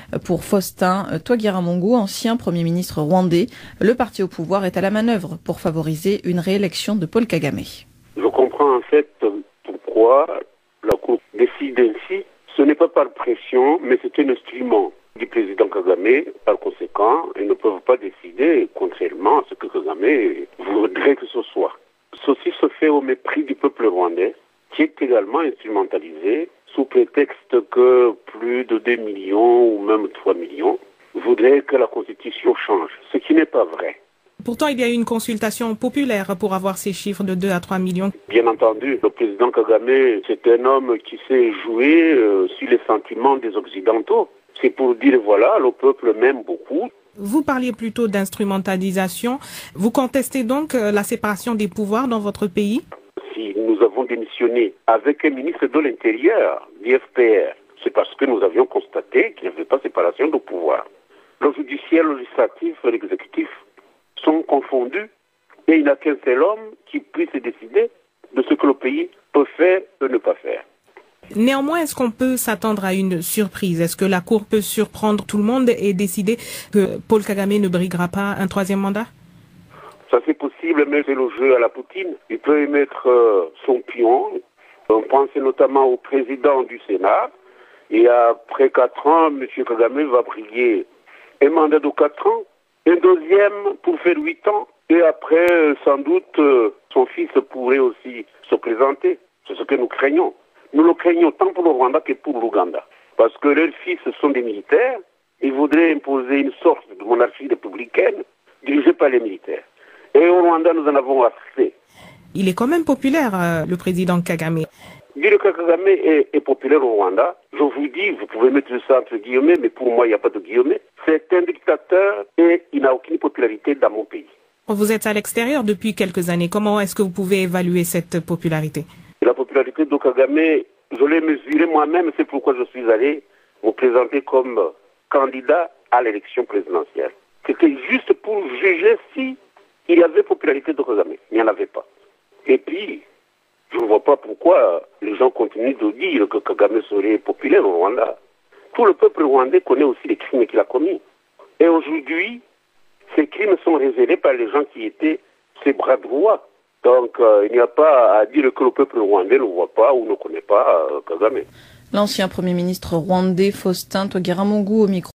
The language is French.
Pour Faustin Twagiramungu, ancien Premier ministre rwandais, le parti au pouvoir est à la manœuvre pour favoriser une réélection de Paul Kagame. Je comprends en fait pourquoi la Cour décide ainsi. Ce n'est pas par pression, mais c'est un instrument du président Kagame. Par conséquent, ils ne peuvent pas décider contrairement à ce que Kagame voudrait que ce soit. Ceci se fait au mépris du peuple rwandais, qui est également instrumentalisé sous prétexte que plus de 2 millions ou même 3 millions voudraient que la Constitution change, ce qui n'est pas vrai. Pourtant, il y a eu une consultation populaire pour avoir ces chiffres de 2 à 3 millions. Bien entendu, le président Kagame, c'est un homme qui sait jouer sur les sentiments des Occidentaux. C'est pour dire, voilà, le peuple m'aime beaucoup. Vous parliez plutôt d'instrumentalisation. Vous contestez donc la séparation des pouvoirs dans votre pays? Si nous avons démissionné avec un ministre de l'Intérieur, du FPR, c'est parce que nous avions constaté qu'il n'y avait pas de séparation de pouvoir. Le judiciaire, le législatif et l'exécutif sont confondus et il n'y a qu'un seul homme qui puisse décider de ce que le pays peut faire et ne pas faire. Néanmoins, est-ce qu'on peut s'attendre à une surprise? Est-ce que la Cour peut surprendre tout le monde et décider que Paul Kagame ne briguera pas un troisième mandat? Ça c'est possible, mais c'est le jeu à la Poutine. Il peut y mettre son pion. On pense notamment au président du Sénat. Et après 4 ans, M. Kagame va briguer un mandat de 4 ans, un deuxième pour faire 8 ans. Et après, sans doute, son fils pourrait aussi se présenter. C'est ce que nous craignons. Nous le craignons tant pour le Rwanda que pour l'Ouganda. Parce que leurs fils sont des militaires. Ils voudraient imposer une sorte de monarchie républicaine dirigée par les militaires. Et au Rwanda, nous en avons assez. Il est quand même populaire, le président Kagame. Dire que Kagame est populaire au Rwanda, je vous dis, vous pouvez mettre ça entre guillemets, mais pour moi, il n'y a pas de guillemets. C'est un dictateur et il n'a aucune popularité dans mon pays. Vous êtes à l'extérieur depuis quelques années. Comment est-ce que vous pouvez évaluer cette popularité? La popularité de Kagame, je l'ai mesurée moi-même, c'est pourquoi je suis allé me présenter comme candidat à l'élection présidentielle. C'était juste pour juger si il y avait popularité de Kagame. Il n'y en avait pas. Et puis, je ne vois pas pourquoi les gens continuent de dire que Kagame serait populaire au Rwanda. Tout le peuple rwandais connaît aussi les crimes qu'il a commis. Et aujourd'hui, ces crimes sont révélés par les gens qui étaient ses bras droits. Donc, il n'y a pas à dire que le peuple rwandais ne voit pas ou ne connaît pas Kagame. L'ancien Premier ministre rwandais Faustin Twagiramungu au micro.